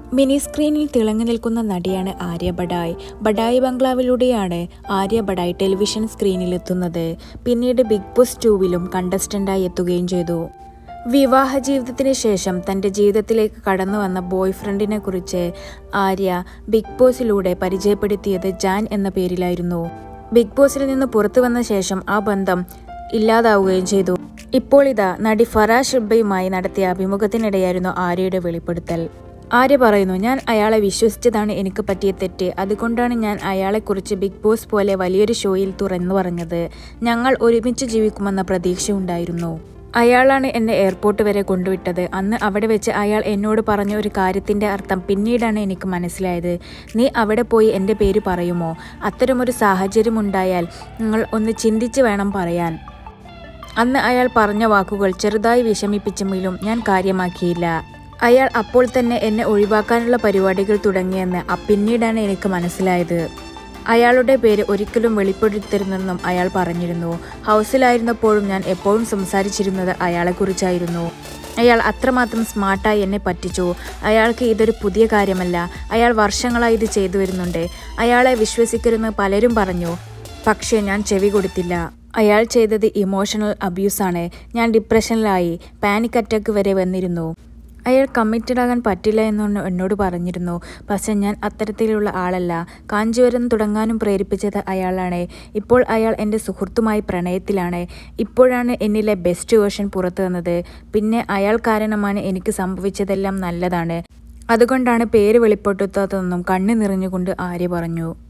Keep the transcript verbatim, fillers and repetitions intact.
Mini സ്ക്രീനിൽ തിളങ്ങി നിൽക്കുന്ന നടിയാണ് ആര്യ ബഡായ്. ബഡായ് ബംഗ്ലാവിലൂടെയാണ് ആര്യ ബഡായ് ടെലിവിഷൻ സ്ക്രീനിലെത്തുന്നത്. പിന്നീട് ബിഗ് ബോസ് ടൂവിലും കണ്ടസ്റ്റന്റായി എത്തുകയും ചെയ്തു. വിവാഹ ജീവിതത്തിന് ശേഷം തൻ്റെ ജീവിതത്തിലേക്ക് കടന്നു വന്ന ബോയ് ഫ്രണ്ടിനെ കുറിച്ച് ആര്യ ബിഗ് ബോസിലൂടെ പരിചയപ്പെടുത്തിയത് ജാൻ എന്ന പേരിലായിരുന്നു. ബിഗ് ബോസിൽ നിന്ന് പുറത്തു വന്ന ശേഷം ആ ബന്ധം ഇല്ലാതാവുകയും ചെയ്തു. ഇപ്പോൾ ഇതാ നടി ഫറാ ഷിബയുമായി നടത്തിയ അഭിമുഖത്തിനിടെയായിരുന്നു ആര്യയുടെ വെളിപ്പെടുത്തൽ. ആര്യ പറയുന്നു, ഞാൻ അയാളെ വിശ്വസിച്ചതാണ് എനിക്ക് പറ്റിയ തെറ്റ്. അതുകൊണ്ടാണ് ഞാൻ അയാളെക്കുറിച്ച് ബിഗ് ബോസ് പോലെ വലിയൊരു ഷോയിൽ തുറന്നു പറഞ്ഞത്. ഞങ്ങൾ ഒരുമിച്ച് ജീവിക്കുമെന്ന പ്രതീക്ഷ ഉണ്ടായിരുന്നു. അയാളാണ് എന്നെ എയർപോർട്ട് വരെ കൊണ്ടുവിട്ടത്. അന്ന് അവിടെ വെച്ച് അയാൾ എന്നോട് പറഞ്ഞ ഒരു കാര്യത്തിൻ്റെ അർത്ഥം പിന്നീടാണ് എനിക്ക് മനസ്സിലായത്. നീ അവിടെ പോയി എൻ്റെ പേര് പറയുമോ? അത്തരമൊരു സാഹചര്യം ഉണ്ടായാൽ നിങ്ങൾ ഒന്ന് ചിന്തിച്ച് വേണം പറയാൻ. അന്ന് അയാൾ പറഞ്ഞ വാക്കുകൾ ചെറുതായി വിഷമിപ്പിച്ചെങ്കിലും ഞാൻ കാര്യമാക്കിയില്ല. അയാൾ അപ്പോൾ തന്നെ എന്നെ ഒഴിവാക്കാനുള്ള പരിപാടികൾ തുടങ്ങിയെന്ന് പിന്നീടാണ് എനിക്ക് മനസ്സിലായത്. അയാളുടെ പേര് ഒരിക്കലും വെളിപ്പെടുത്തരുതെന്നും അയാൾ പറഞ്ഞിരുന്നു. ഹൗസിലായിരുന്നപ്പോഴും ഞാൻ എപ്പോഴും സംസാരിച്ചിരുന്നത് അയാളെക്കുറിച്ചായിരുന്നു. അയാൾ അത്രമാത്രം സ്മാർട്ടായി എന്നെ പറ്റിച്ചു. അയാൾക്ക് ഇതൊരു പുതിയ കാര്യമല്ല. അയാൾ വർഷങ്ങളായി ഇത് ചെയ്തു വരുന്നുണ്ട്. അയാളെ വിശ്വസിക്കരുതെന്ന് പലരും പറഞ്ഞു. പക്ഷേ ഞാൻ ചെവി കൊടുത്തില്ല. അയാൾ ചെയ്തത് ഇമോഷണൽ അബ്യൂസാണ്. ഞാൻ ഡിപ്രഷനിലായി. പാനിക് അറ്റാക്ക് വരെ വന്നിരുന്നു. അയാൾ കമ്മിറ്റഡ് ആകാൻ പറ്റില്ല എന്ന് എന്നോട് പറഞ്ഞിരുന്നു. പക്ഷെ ഞാൻ അത്തരത്തിലുള്ള ആളല്ല. കാഞ്ചീപുരം തുടങ്ങാനും പ്രേരിപ്പിച്ചത് അയാളാണ്. ഇപ്പോൾ അയാൾ എൻ്റെ സുഹൃത്തുമായി പ്രണയത്തിലാണ്. ഇപ്പോഴാണ് എന്നിലെ ബെസ്റ്റ് വേർഷൻ പുറത്തു വന്നത്. പിന്നെ അയാൾ കാരണമാണ് എനിക്ക് സംഭവിച്ചതെല്ലാം നല്ലതാണ്. അതുകൊണ്ടാണ് പേര് വെളിപ്പെടുത്താത്തതെന്നും കണ്ണു നിറഞ്ഞുകൊണ്ട് ആര്യ പറഞ്ഞു.